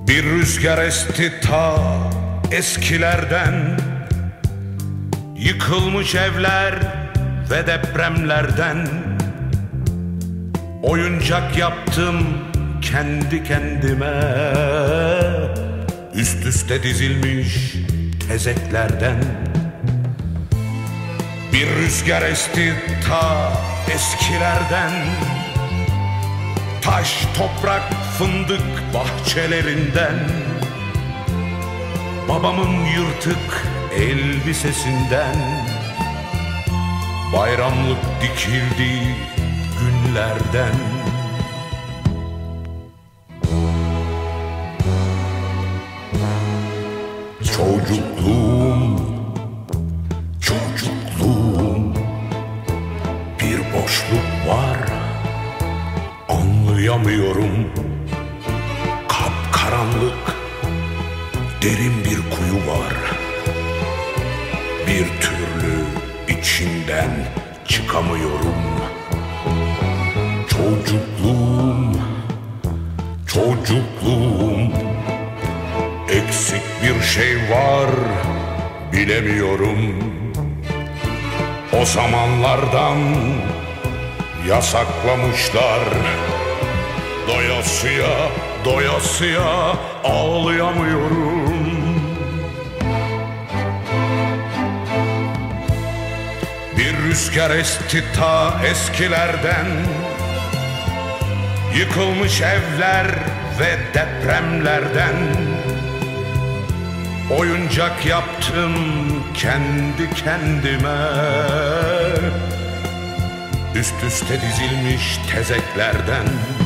Bir rüzgar esti ta eskilerden, yıkılmış evler ve depremlerden. Oyuncak yaptım kendi kendime, üst üste dizilmiş tezeklerden. Bir rüzgar esti ta eskilerden, taş, toprak, fındık bahçelerinden. Babamın yırtık elbisesinden, bayramlık dikildiği günlerden. Çocukluğum, bir boşluk var, anlayamıyorum. Kapkaranlık, derin bir kuyu var, bir türlü içinden çıkamıyorum. Çocukluğum, eksik bir şey var, bilemiyorum. O zamanlardan yasaklamışlar, doyasıya ağlayamıyorum. Bir rüzgar esti ta eskilerden, yıkılmış evler ve depremlerden. Oyuncak yaptım kendi kendime, üst üste dizilmiş tezeklerden.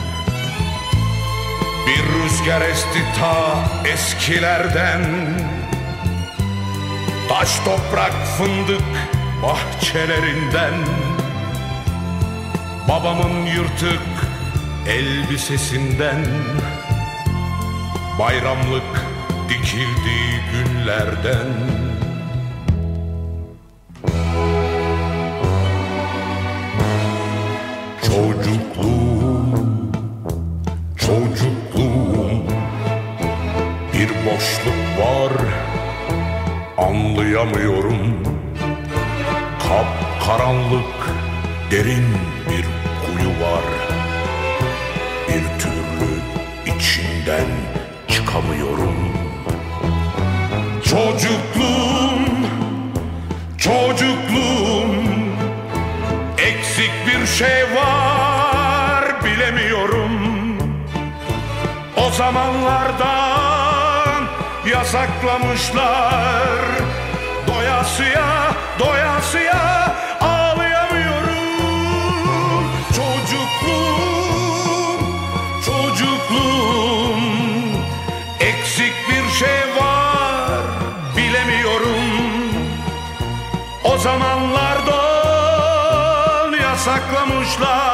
Bir rüzgar esti ta eskilerden, taş, toprak, fındık bahçelerinden. Babamın yırtık elbisesinden, bayramlık dikildiği günlerden. Çocukluğum, bir boşluk var, anlayamıyorum. Kapkaranlık, derin bir kuyu var, bir türlü içinden çıkamıyorum. Çocukluğum, eksik bir şey var, bilemiyorum. O zamanlardan yasaklamışlar, doyasıya ağlayamıyorum. Çocukluğum, eksik bir şey var, bilemiyorum. O zamanlardan yasaklamışlar,